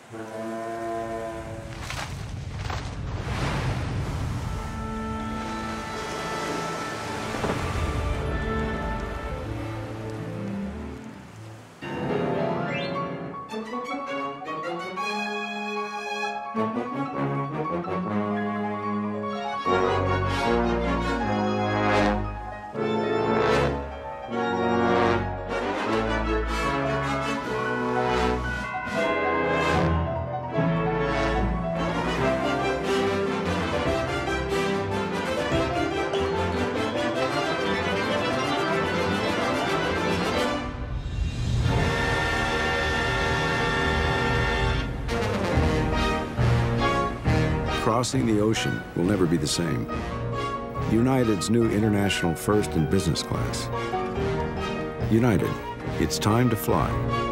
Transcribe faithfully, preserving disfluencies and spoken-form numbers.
Crossing the ocean will never be the same. United's new international first in business class. United, it's time to fly.